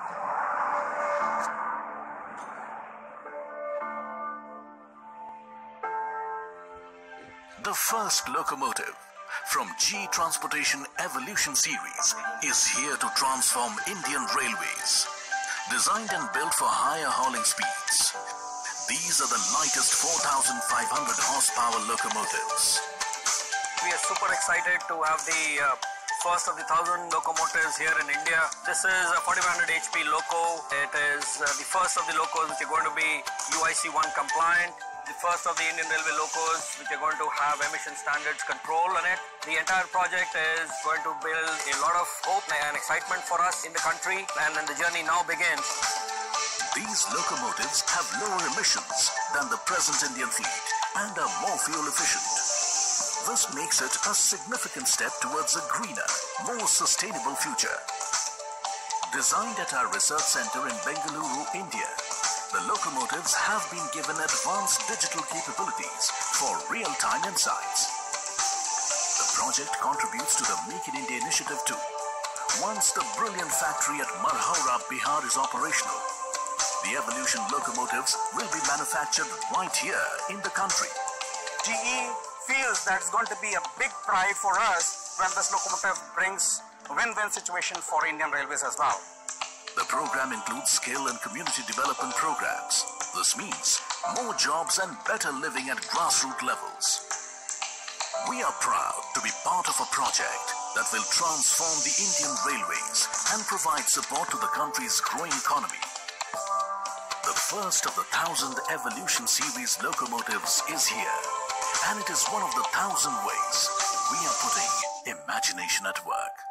The first locomotive from G Transportation Evolution Series is here to transform Indian Railways. Designed and built for higher hauling speeds, these are the lightest 4,500 horsepower locomotives. We are super excited to have the first of the 1,000 locomotives here in India. This is a 4,500 HP loco. It is the first of the locos which are going to be UIC 1 compliant. The first of the Indian Railway locos which are going to have emission standards control on it. The entire project is going to build a lot of hope and excitement for us in the country, and then the journey now begins. These locomotives have lower emissions than the present Indian fleet and are more fuel efficient. This makes it a significant step towards a greener, more sustainable future. Designed at our research center in Bengaluru, India, the locomotives have been given advanced digital capabilities for real-time insights. The project contributes to the Make in India initiative too. Once the brilliant factory at Marhaura, Bihar is operational, the Evolution locomotives will be manufactured right here in the country. GE feels that it's going to be a big pride for us when this locomotive brings a win-win situation for Indian Railways as well. The program includes skill and community development programs. This means more jobs and better living at grassroots levels. We are proud to be part of a project that will transform the Indian Railways and provide support to the country's growing economy. The first of the 1,000 Evolution Series locomotives is here, and it is one of the 1,000 ways we are putting imagination at work.